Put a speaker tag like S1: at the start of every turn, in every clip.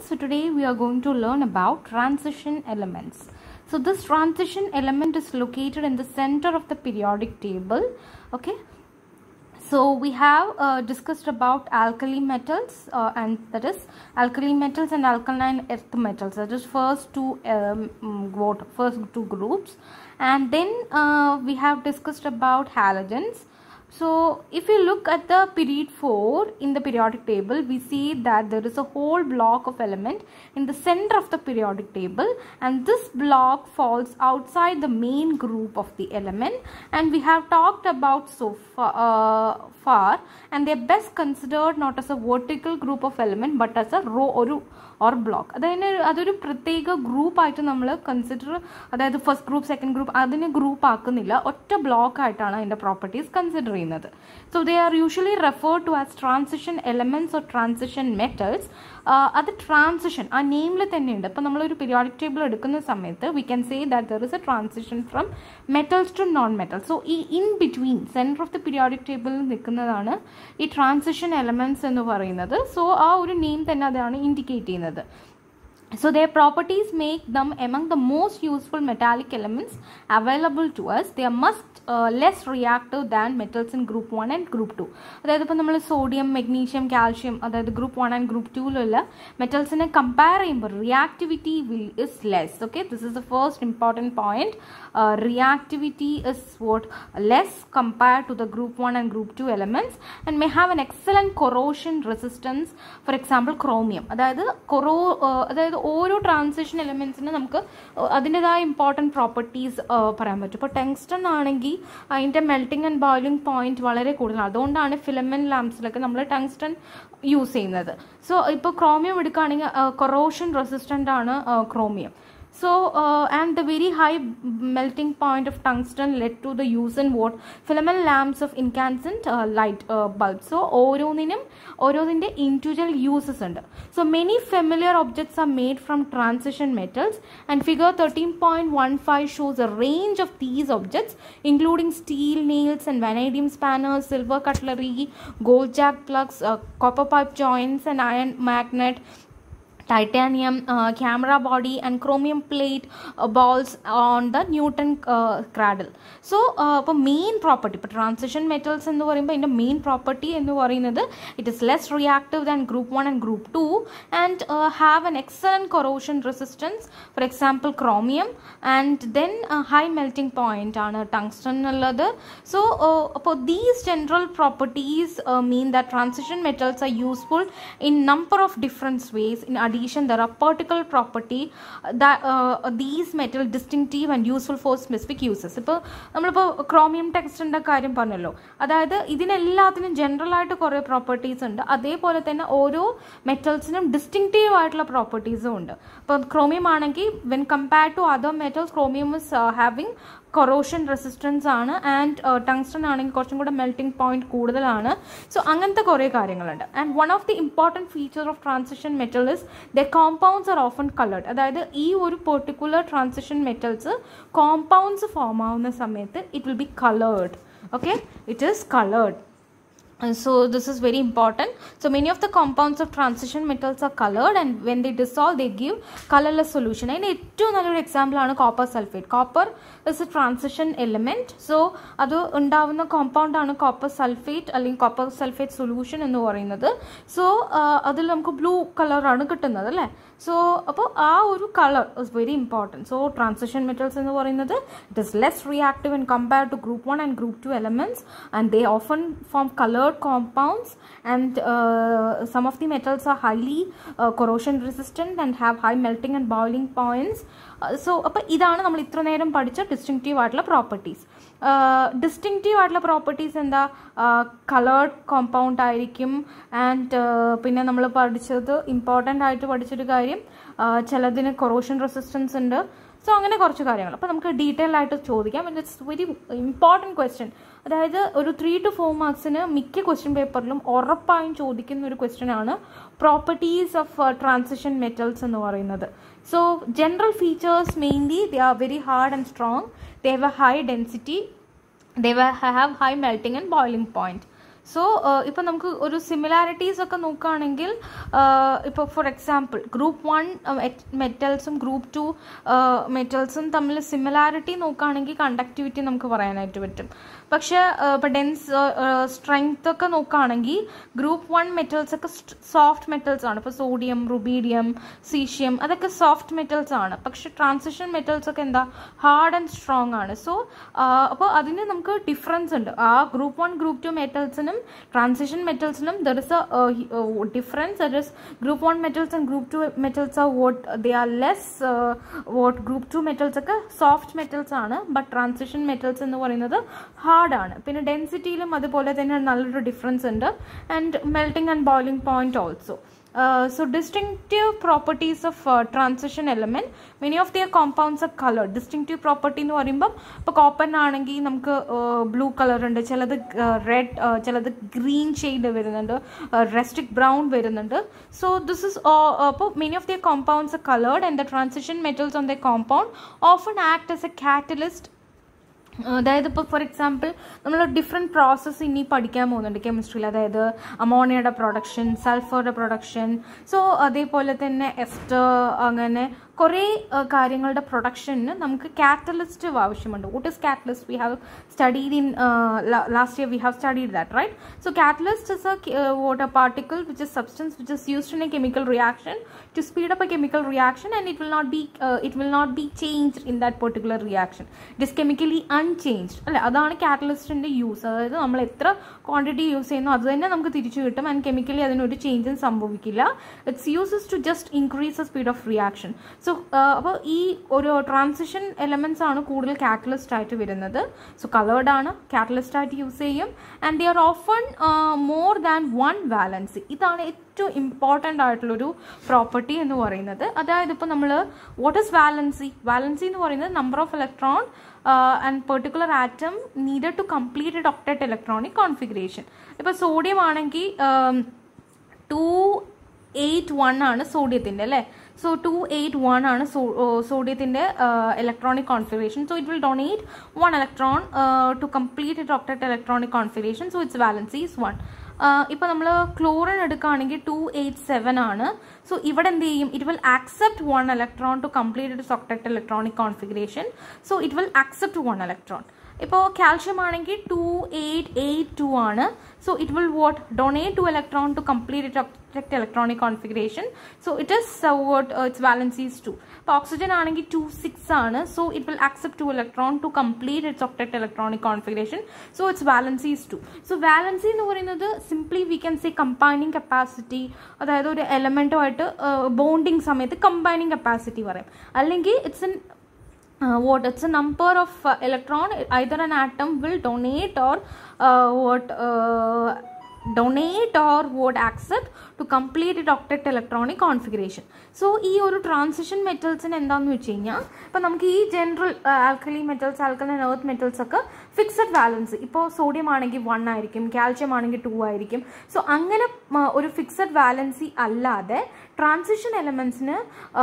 S1: So today we are going to learn about transition elements. So this transition element is located in the center of the periodic table. Okay. So we have discussed about alkali metals and that is alkali metals and alkaline earth metals. That is first two groups, and then we have discussed about halogens. So if you look at the period 4 in the periodic table, we see that there is a whole block of element in the center of the periodic table, and this block falls outside the main group of the element, and we have talked about so far and they are best considered not as a vertical group of element but as a row or block. അതൊരു പ്രത്യേക group ആയിട്ട് നമ്മൾ consider, അതായത് first group second group അതിനെ group ആക്കുന്നില്ല, ഒറ്റ block ആയിട്ടാണ് അതിൻ്റെ പ്രോപ്പർട്ടീസ് കൺസിഡർ ചെയ്യുന്നത്. So they are usually referred to as transition elements or transition metals. അത് ട്രാൻസിഷൻ ആ നെയിമിൽ തന്നെയുണ്ട്. ഇപ്പോൾ നമ്മളൊരു പീരിയോഡിക് ടേബിൾ എടുക്കുന്ന സമയത്ത് we can say that there is a transition from metals to non metals. So ഈ in between centre of the periodic ടേബിളിൽ നിൽക്കുന്നതാണ് ഈ ട്രാൻസിഷൻ എലമെന്റ്സ് എന്ന് പറയുന്നത്. സോ ആ ഒരു നെയിം തന്നെ അതാണ് ഇൻഡിക്കേറ്റ് ചെയ്യുന്നത്. So their properties make them among the most useful metallic elements available to us. They are much less reactive than metals in group 1 and group 2. അതായത് ഇപ്പോൾ നമ്മൾ സോഡിയം, മെഗ്നീഷ്യം, കാൽഷ്യം, അതായത് group 1 and group 2ലുള്ള മെറ്റൽസിനെ compare ചെയ്യുമ്പോൾ reactivity is less. Okay, this is the first important point. Reactivity is less compared to the group 1 and group 2 elements and may have an excellent corrosion resistance. For example, chromium. അതായത് ഓരോ transition എലമെന്റ്സിന് നമുക്ക് അതിൻ്റെതായ important properties പറയാൻ പറ്റും. ഇപ്പോൾ tungsten ആണെങ്കിൽ അതിൻ്റെ melting and boiling point വളരെ കൂടുതലാണ്. അതുകൊണ്ടാണ് ഫിലമെന്റ് ലാംപ്സിലൊക്കെ നമ്മൾ ടങ്സ്റ്റൺ യൂസ് ചെയ്യുന്നത്. സോ ഇപ്പോൾ ക്രോമിയം എടുക്കുകയാണെങ്കിൽ കൊറോഷൻ റെസിസ്റ്റൻ്റ് ആണ് chromium. So and the very high melting point of tungsten led to the use in filament lamps of incandescent light bulbs. So ഓരോന്നിൻ്റെ individual uses ഉണ്ട്. So many familiar objects are made from transition metals, and figure 13.15 shows a range of these objects including steel nails and vanadium spanners, silver cutlery, gold jack plugs, copper pipe joints and iron magnet, titanium, camera body and chromium plate balls on the Newton cradle. So ഇപ്പോൾ main property, ഇപ്പോൾ transition metals എന്ന് പറയുമ്പോൾ അതിൻ്റെ main property എന്ന് പറയുന്നത് it is less reactive than group 1 and group 2 and have an excellent corrosion resistance. For example chromium, and then high melting point ആണ് tungsten എന്നുള്ളത്. So അപ്പോൾ these general properties mean that transition metals are useful in number of different ways. In addition, there are particular property that these metal distinctive and useful for specific uses. ഇപ്പോൾ നമ്മളിപ്പോൾ chromium ടെക്സ്റ്റൻ്റെ കാര്യം പറഞ്ഞല്ലോ, അതായത് ഇതിനെല്ലാത്തിനും general ആയിട്ട് കുറേ properties ഉണ്ട്. അതേപോലെ തന്നെ ഓരോ മെറ്റൽസിനും ഡിസ്റ്റിങ്റ്റീവ് ആയിട്ടുള്ള പ്രോപ്പർട്ടീസും ഉണ്ട്. ഇപ്പോൾ ക്രോമിയം ആണെങ്കിൽ when compared to other metals chromium is having corrosion resistance ആണ്, ആൻഡ് ടങ്സ്റ്റൺ ആണെങ്കിൽ കുറച്ചും കൂടെ മെൽറ്റിംഗ് പോയിന്റ് കൂടുതലാണ്. സോ അങ്ങനത്തെ കുറേ കാര്യങ്ങളുണ്ട്. And one of the important feature of transition metal is the compounds are often coloured. അതായത് ഈ ഒരു particular transition metals compounds form ആവുന്ന സമയത്ത് it will be coloured. Okay, it is coloured. So this is very important. So many of the compounds of transition metals are colored, and when they dissolve they give colorless solution. അതിന് ഏറ്റവും നല്ലൊരു example ആണ് copper sulphate. Copper is a transition element. So അത് ഉണ്ടാവുന്ന compound ആണ് copper sulphate അല്ലെങ്കിൽ copper sulphate solution എന്ന് പറയുന്നത്. സോ അതിൽ നമുക്ക് ബ്ലൂ കളറാണ് കിട്ടുന്നത് അല്ലേ. സോ അപ്പോൾ ആ ഒരു colour is very important. So transition metals എന്ന് പറയുന്നത് it is less reactive in compared to group 1 and group 2 elements, and they often form coloured compounds, and some of the metals are highly corrosion resistant and have high melting and boiling points. So അപ്പോൾ ഇതാണ് നമ്മൾ ഇത്ര നേരം പഠിച്ച distinctive ആയിട്ടുള്ള properties. Distinctive ആയിട്ടുള്ള properties എന്താ? Coloured compound ആയിരിക്കും. ആൻഡ് പിന്നെ നമ്മൾ പഠിച്ചത് ഇമ്പോർട്ടൻ്റ് ആയിട്ട് പഠിച്ചൊരു കാര്യം, ചിലതിന് കൊറോഷൻ റെസിസ്റ്റൻസ് ഉണ്ട്. സോ അങ്ങനെ കുറച്ച് കാര്യങ്ങൾ അപ്പോൾ നമുക്ക് ഡീറ്റെയിൽ ആയിട്ട് ചോദിക്കാം. It's very important question. അതായത് ഒരു 3 to 4 മാർക്സിന് മിക്ക ക്വസ്റ്റ്യൻ പേപ്പറിലും ഉറപ്പായും ചോദിക്കുന്ന ഒരു ക്വസ്റ്റ്യൻ ആണ് പ്രോപ്പർട്ടീസ് ഓഫ് ട്രാൻസിഷൻ മെറ്റൽസ് എന്ന് പറയുന്നത്. So general features mainly they are very hard and strong, they have a high density, they have high melting and boiling point. So ഇപ്പോൾ നമുക്ക് ഒരു സിമിലാരിറ്റീസ് ഒക്കെ നോക്കുകയാണെങ്കിൽ ഇപ്പോൾ ഫോർ എക്സാമ്പിൾ ഗ്രൂപ്പ് 1 മെറ്റൽസും group 2 മെറ്റൽസും തമ്മിൽ സിമിലാരിറ്റി നോക്കുകയാണെങ്കിൽ കണ്ടക്ടിവിറ്റി നമുക്ക് പറയാനായിട്ട് പറ്റും. പക്ഷേ ഇപ്പോൾ സ്ട്രെങ്ത് ഒക്കെ നോക്കുകയാണെങ്കിൽ ഗ്രൂപ്പ് 1 മെറ്റൽസ് ഒക്കെ സോഫ്റ്റ് മെറ്റൽസ് ആണ്. ഇപ്പോൾ സോഡിയം, റുബീഡിയം, സീഷ്യം അതൊക്കെ സോഫ്റ്റ് മെറ്റൽസ് ആണ്. പക്ഷെ ട്രാൻസിഷൻ മെറ്റൽസ് ഒക്കെ എന്താ ഹാർഡ് ആൻഡ് സ്ട്രോങ് ആണ്. സോ അപ്പോൾ അതിന് നമുക്ക് ഡിഫറൻസ് ഉണ്ട്. ആ ഗ്രൂപ്പ് 1 ഗ്രൂപ്പ് 2 മെറ്റൽസിനും ട്രാൻസിഷൻ മെറ്റൽസിനും there is a difference. There is group 1 metals and group 2 metals are they are less group 2 metals ഒക്കെ സോഫ്റ്റ് മെറ്റൽസ് ആണ്. ബട്ട് ട്രാൻസിഷൻ മെറ്റൽസ് എന്ന് പറയുന്നത് ഹാർഡാണ്. പിന്നെ ഡെൻസിറ്റിയിലും അതുപോലെ തന്നെ നല്ലൊരു ഡിഫറൻസ് ഉണ്ട്. And melting and boiling point also. So distinctive properties of transition element, many of their compounds are colored. Distinctive property എന്ന് പറയുമ്പോൾ ഇപ്പോൾ കോപ്പർ ആണെങ്കിൽ നമുക്ക് ബ്ലൂ കളർ ഉണ്ട്, ചിലത് റെഡ്, ചിലത് ഗ്രീൻ ഷെയ്ഡ് വരുന്നുണ്ട്, റെസ്റ്റിക് ബ്രൗൺ വരുന്നുണ്ട്. സോ ദിസ് ഇസ് അപ്പോൾ many of their compounds are coloured and the transition metals on the compound often act as a catalyst. അതായത് ഇപ്പോൾ ഫോർ എക്സാമ്പിൾ നമ്മൾ ഡിഫറെൻറ്റ് പ്രോസസ്സ് ഇനി പഠിക്കാൻ പോകുന്നുണ്ട് കെമിസ്ട്രിയിൽ. അതായത് അമോണിയയുടെ പ്രൊഡക്ഷൻ, സൾഫറുടെ പ്രൊഡക്ഷൻ, സോ അതേപോലെ തന്നെ എസ്റ്റർ, അങ്ങനെ കുറേ കാര്യങ്ങളുടെ പ്രൊഡക്ഷന് നമുക്ക് കാറ്റലിസ്റ്റ് ആവശ്യമുണ്ട്. What is catalyst? We have studied in last year, we have studied that, right? So catalyst is a particle which is substance which is used in a chemical reaction to speed up a chemical reaction, and it will not be changed in that particular reaction. It is chemically unchanged. അല്ലേ? അതാണ് കാറ്റലിസ്റ്റിൻ്റെ use. അതായത് നമ്മൾ എത്ര quantity use ചെയ്യുന്നു അത് തന്നെ നമുക്ക് തിരിച്ചു കിട്ടും. ആൻഡ് കെമിക്കലി അതിനൊരു ചേഞ്ചും സംഭവിക്കില്ല. It's uses to just increase the speed of reaction. So അപ്പോൾ ഈ ഒരു ട്രാൻസിഷൻ എലമെൻറ്റ്സ് ആണ് കൂടുതൽ കാറ്റലിസ്റ്റ് ആയിട്ട് വരുന്നത്. സോ കളേർഡ് ആണ്, കാറ്റലിസ്റ്റ് ആയിട്ട് യൂസ് ചെയ്യും. And they are often more than 1 valency. ഇതാണ് ഏറ്റവും ഇമ്പോർട്ടൻ്റ് ആയിട്ടുള്ളൊരു പ്രോപ്പർട്ടി എന്ന് പറയുന്നത്. അതായത് ഇപ്പോൾ നമ്മൾ വാട്ട് ഈസ് വാലൻസി? വാലൻസി എന്ന് പറയുന്നത് number of electron and particular atom needed to complete a octet electronic configuration. ഇപ്പോൾ സോഡിയം ആണെങ്കിൽ 281 ആണ് സോഡിയത്തിൻ്റെ, അല്ലേ? സോ 281 ആണ് സോഡിയത്തിൻ്റെ electronic configuration. So it will donate 1 electron to complete it octet electronic configuration. So its valency is 1. ഇപ്പോൾ നമ്മൾ chlorine എടുക്കുകയാണെങ്കിൽ 287 ആണ്. സോ ഇവിടെ എന്ത് ചെയ്യും? It will accept 1 electron to complete its octet electronic configuration. So it will accept 1 electron. ഇപ്പോൾ calcium ആണെങ്കിൽ 2882 ആണ്. So it will donate 2 electron to complete it octet electronic configuration. So it is its valency is 2. ഇപ്പോൾ oxygen ആണെങ്കിൽ 26 ആണ്. So it will accept 2 electron to complete its octet electronic configuration. So its valency is 2. So valency എന്ന് പറയുന്നത് simply we can say combining capacity. അതായത് ഒരു എലമെൻറ്റുമായിട്ട് bonding സമയത്ത് combining capacity പറയും. അല്ലെങ്കിൽ its it's a number of electron either an atom will donate or would accept to complete it octet electronic configuration. So ഈ ഒരു ട്രാൻസിഷൻ മെറ്റൽസിന് എന്താണെന്ന് വെച്ച് കഴിഞ്ഞാൽ ഇപ്പോൾ നമുക്ക് ഈ general alkali metals, alkaline earth metals ഒക്കെ ഫിക്സഡ് വാലൻസ്. ഇപ്പോൾ സോഡിയം ആണെങ്കിൽ 1 ആയിരിക്കും, കാൽഷ്യം ആണെങ്കിൽ 2 ആയിരിക്കും. സോ അങ്ങനെ ഒരു ഫിക്സഡ് വാലൻസി അല്ലാതെ ട്രാൻസിഷൻ എലമെൻറ്റ്സിന്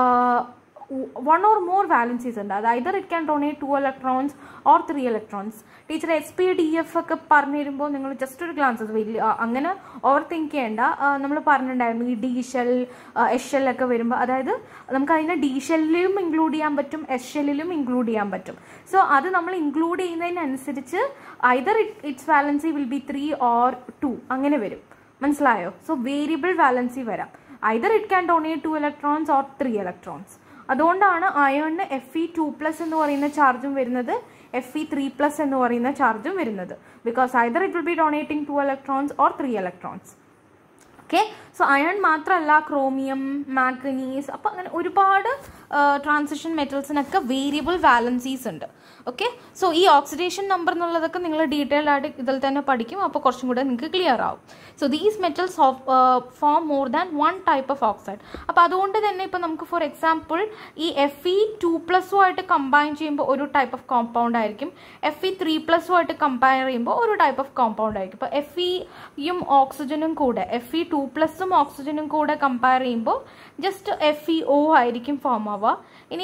S1: 1 or more valencies ഉണ്ട്. അത് either it can donate 2 electrons or 3 electrons. Teacher SPDF ഒക്കെ പറഞ്ഞു തരുമ്പോൾ നിങ്ങൾ ജസ്റ്റ് ഒരു ഗ്ലാൻസസ് വലിയ അങ്ങനെ ഓവർ തിങ്ക് ചെയ്യേണ്ട. നമ്മൾ പറഞ്ഞിട്ടുണ്ടായിരുന്നു ഈ ഡി ഷെൽ, എസ് ഷെല്ലൊക്കെ വരുമ്പോൾ, അതായത് നമുക്ക് അതിനെ ഡി ഷെല്ലിലും ഇൻക്ലൂഡ് ചെയ്യാൻ പറ്റും, എസ് ഷെല്ലിലും ഇൻക്ലൂഡ് ചെയ്യാൻ പറ്റും. സോ അത് നമ്മൾ ഇൻക്ലൂഡ് ചെയ്യുന്നതിനനുസരിച്ച് either its valency will be 3 or 2 അങ്ങനെ വരും. മനസ്സിലായോ? സോ വേരിയബിൾ വാലൻസി വരാം. either it can donate 2 electrons or 3 electrons. അതുകൊണ്ടാണ് അയണിന് Fe2+ എന്ന് പറയുന്ന ചാർജും വരുന്നത്, Fe3+ എന്ന് പറയുന്ന ചാർജും വരുന്നത്. Because either it will be donating 2 electrons or 3 electrons. Okay. So iron മാത്രമല്ല ക്രോമിയം, മാംഗനീസ്, അപ്പോൾ അങ്ങനെ ഒരുപാട് ട്രാൻസിഷൻ മെറ്റൽസിനൊക്കെ വേരിയബിൾ വാലൻസീസ് ഉണ്ട്. ഓക്കെ. സോ ഈ ഓക്സിഡേഷൻ നമ്പർ എന്നുള്ളതൊക്കെ നിങ്ങൾ ഡീറ്റെയിൽഡ് ആയിട്ട് ഇതിൽ തന്നെ പഠിക്കും. അപ്പോൾ കുറച്ചും കൂടെ നിങ്ങൾക്ക് ക്ലിയർ ആവും. So these metals form more than 1 type of oxide. അപ്പോൾ അതുകൊണ്ട് തന്നെ ഇപ്പോൾ നമുക്ക് ഫോർ എക്സാമ്പിൾ ഈ Fe2+ആയിട്ട് കമ്പൈൻ ചെയ്യുമ്പോൾ ഒരു ടൈപ്പ് ഓഫ് കോമ്പൗണ്ട് ആയിരിക്കും, Fe3+ആയിട്ട് കമ്പയർ ചെയ്യുമ്പോൾ ഒരു ടൈപ്പ് ഓഫ് കോമ്പൗണ്ട് ആയിരിക്കും. ഇപ്പോൾ Feയും ഓക്സിജനും കൂടെ, Fe2+ഉം ഓക്സിജനും കൂടെ കമ്പയർ ചെയ്യുമ്പോൾ ജസ്റ്റ് FeO ആയിരിക്കും ഫോം ആവുക. ഇനി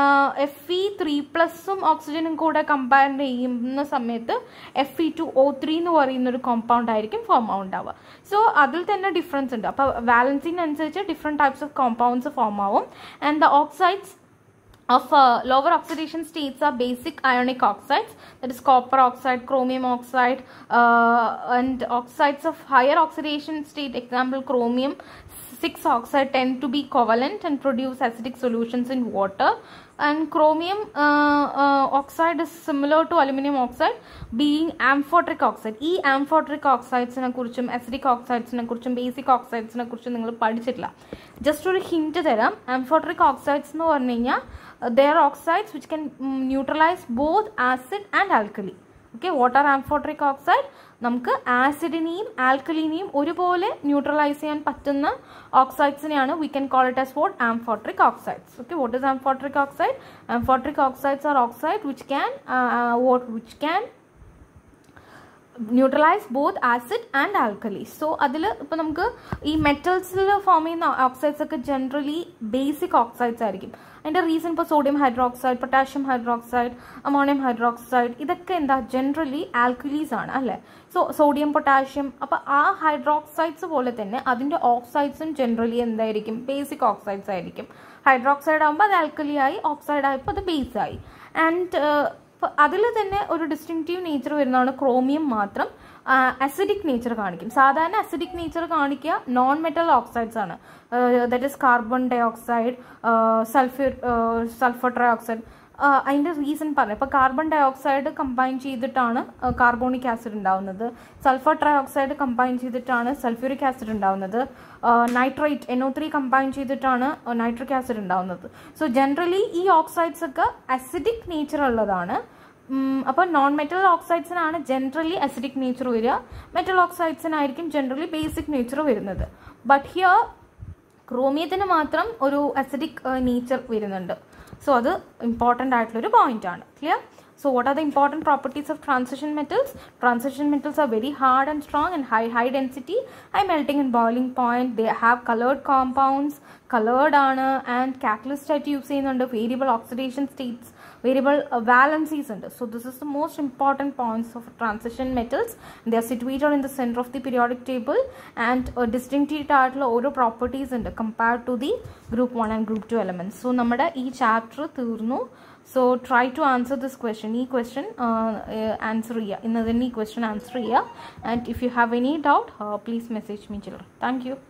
S1: Fe3+ ഓക്സിജനും കൂടെ കമ്പയർ ചെയ്യുന്ന സമയത്ത് Fe2O3 എന്ന് പറയുന്നൊരു കോമ്പൗണ്ട് ആയിരിക്കും ഫോം ആവുണ്ടാവുക. സോ അതിൽ തന്നെ ഡിഫറൻസ് ഉണ്ട്. അപ്പോൾ വാലൻസിനനുസരിച്ച് different types of compounds form ആവും. And the oxides of lower oxidation states are basic ionic oxides, that is copper oxide, chromium oxide, and oxides of higher oxidation state, example chromium 6 oxide, tend to be covalent and produce acidic solutions in water. And chromium oxide is similar to aluminum oxide, being amphoteric oxide. ഈ amphoteric oxidesനെ കുറിച്ചും acidic oxidesനെ കുറിച്ചും basic oxidesനെ കുറിച്ചും നിങ്ങൾ പഠിച്ചിട്ടില്ല. Just ഒരു hint തരാം. amphoteric oxides എന്ന് പറഞ്ഞു കഴിഞ്ഞാൽ they are oxides which can neutralize both acid and alkali. Okay, what are amphoteric oxide? നമുക്ക് ആസിഡിനെയും ആൽക്കലിനെയും ഒരുപോലെ ന്യൂട്രലൈസ് ചെയ്യാൻ പറ്റുന്ന ഓക്സൈഡ്സിനെയാണ് we can call it as what? Amphoteric oxides. Okay, what is amphoteric oxide? Amphoteric oxides are oxide which can neutralise both acid and alkali. So അതിൽ ഇപ്പോൾ നമുക്ക് ഈ മെറ്റൽസിൽ ഫോം ചെയ്യുന്ന ഓക്സൈഡ്സ് ഒക്കെ ജനറലി ബേസിക് ഓക്സൈഡ്സ് ആയിരിക്കും. അതിൻ്റെ റീസൺ ഇപ്പോൾ sodium hydroxide, potassium hydroxide, ammonium hydroxide ഇതൊക്കെ എന്താ ജനറലി ആൽക്കലീസ് ആണ് അല്ലേ. സോ സോഡിയം, പൊട്ടാഷ്യം, അപ്പോൾ ആ ഹൈഡ്രോക്സൈഡ്സ് പോലെ തന്നെ അതിൻ്റെ ഓക്സൈഡ്സും ജനറലി എന്തായിരിക്കും? ബേസിക് ഓക്സൈഡ്സ് ആയിരിക്കും. ഹൈഡ്രോക്സൈഡ് ആകുമ്പോൾ അത് ആൽക്കലി ആയി, ഓക്സൈഡ് ആയപ്പോൾ അത് ബേസ് ആയി. ആൻഡ് അപ്പോൾ അതിൽ തന്നെ ഒരു ഡിസ്റ്റിങ്റ്റീവ് നേച്ചർ വരുന്നതാണ് ക്രോമിയം മാത്രം അസിഡിക് നേച്ചർ കാണിക്കും. സാധാരണ അസിഡിക് നേച്ചർ കാണിക്കുക നോൺ മെറ്റൽ ഓക്സൈഡ്സ് ആണ്. That is carbon dioxide, sulphur trioxide. അതിൻ്റെ റീസൺ പറഞ്ഞു. ഇപ്പോൾ കാർബൺ ഡൈ ഓക്സൈഡ് കമ്പൈൻ ചെയ്തിട്ടാണ് കാർബോണിക് ആസിഡ് ഉണ്ടാവുന്നത്. സൾഫർ ട്രൈ ഓക്സൈഡ് കമ്പൈൻ ചെയ്തിട്ടാണ് സൾഫ്യൂരിക് ആസിഡ് ഉണ്ടാവുന്നത്. നൈട്രേറ്റ് NO3 കമ്പൈൻ ചെയ്തിട്ടാണ് നൈട്രിക് ആസിഡ് ഉണ്ടാവുന്നത്. സോ ജനറലി ഈ ഓക്സൈഡ്സ് ഒക്കെ അസിഡിക് നേച്ചർ ഉള്ളതാണ്. അപ്പോൾ നോൺ മെറ്റൽ ഓക്സൈഡ്സിനാണ് ജനറലി അസിഡിക് നേച്ചർ വരിക, മെറ്റൽ ഓക്സൈഡ്സിനായിരിക്കും ജനറലി ബേസിക് നേച്ചർ വരുന്നത്. ബട്ട് ഹിയർ ക്രോമിയത്തിന് മാത്രം ഒരു അസിഡിക് നേച്ചർ വരുന്നുണ്ട്. സോ അത് ഇമ്പോർട്ടൻ്റ് ആയിട്ടുള്ളൊരു പോയിന്റ് ആണ്. Clear? So what are the important properties of transition metals? Transition metals are very hard and strong and high density, high melting and boiling point. They have colored compounds, colored ആണ്, and catalyst ആയിട്ട് use ചെയ്യുന്നുണ്ട്. Variable oxidation states, variable valencies ഉണ്ട്. So this is the most important points of transition metals. They are situated in the center of the periodic table and distinctive ആയിട്ടുള്ള ഓരോ properties ഉണ്ട് compared to the group 1 and group 2 elements. So നമ്മുടെ ഈ chapter തീർന്നു. So try to answer this question. Ee question answer cheya. Innadenne ee question answer cheya. And if you have any doubt, please message me children. Thank you.